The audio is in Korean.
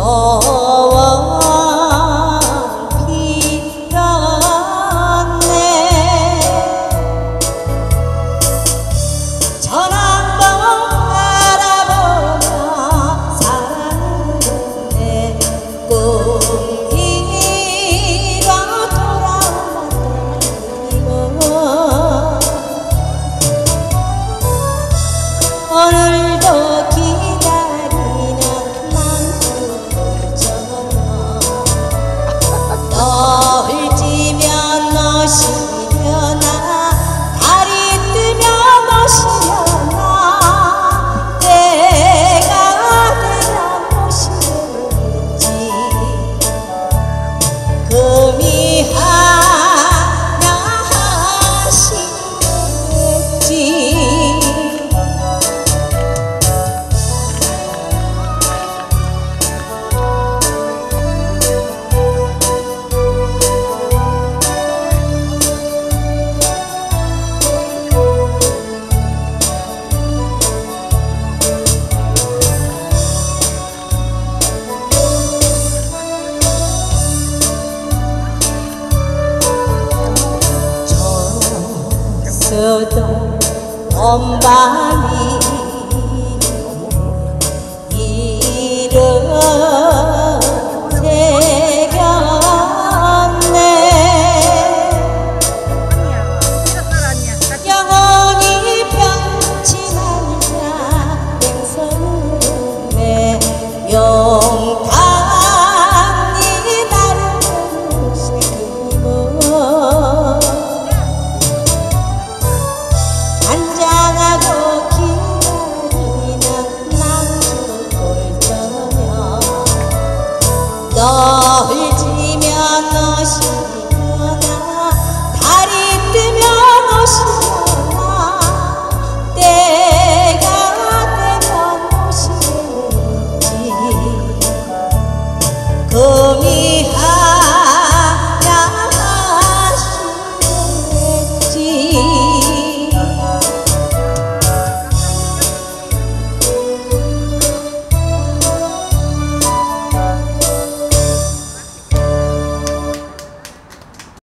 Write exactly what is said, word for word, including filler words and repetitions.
오늘도 기다리는 낭떠러지처럼 너를 지면 오시려나 달이 뜨면 오시려나 때가 되면 오시겠지. 금이 하나 하시겠지. 저도 온 밤이 이를 새겼네. 영원히 변치 말자 맹성의 용감히 나를 부르시고 안장하고 기다리는 낭떠러지처럼 널 지면 오시